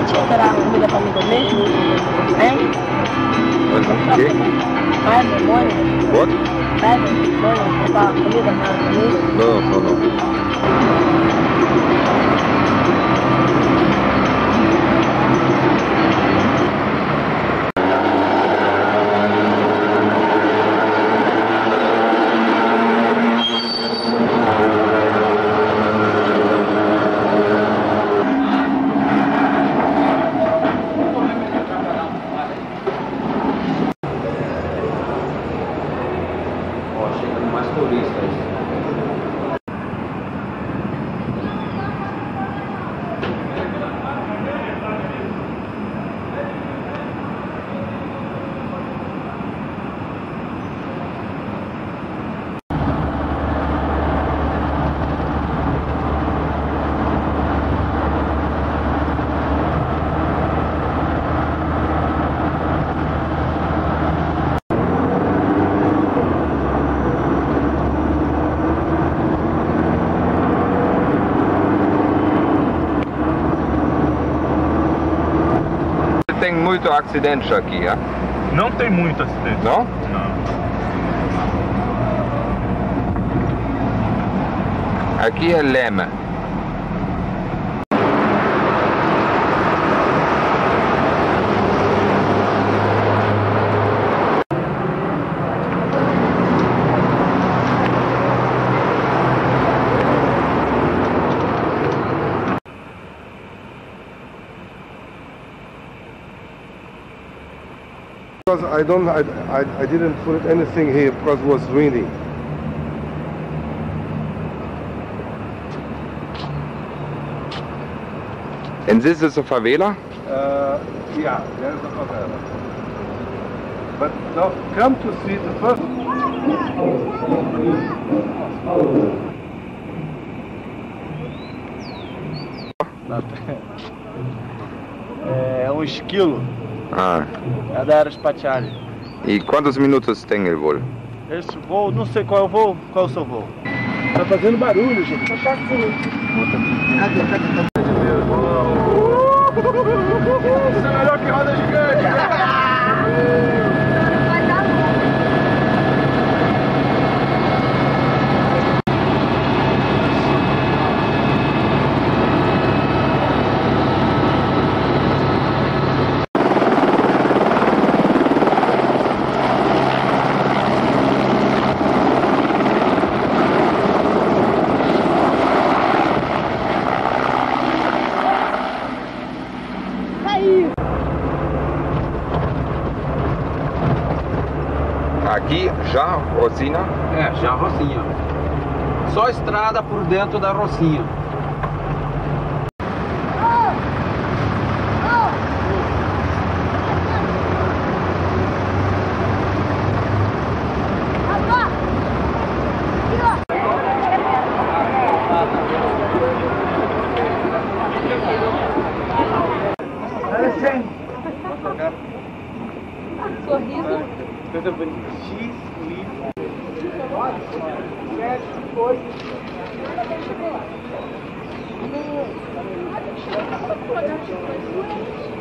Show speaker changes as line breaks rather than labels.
esperar comida pra mim comer? Hein?
O quê?
Carne, molho?
What?
Carne, molho, comprar comida pra mim?
Não, não, não.
Chegando mais turistas.
Tem muito acidente aqui, hein?
Não tem muito acidente.
Não?
Não.
Aqui é Lema.
Because I didn't put anything here because it was raining.
And this is a favela?
Yeah, there's a favela. But now come to see the first.
É um esquilo,
Ah.
é da Aras Pachari.
E quantos minutos tem o voo?
Esse voo, não sei qual é o voo, qual é o seu voo?
Tá fazendo barulho, gente.
Tá assim.
Isso é melhor que roda gigante.
Aqui já Rocinha?
É, já a Rocinha. Só estrada por dentro da Rocinha.
Sorriso.
Coisa bonita. X, Y, 7, 8.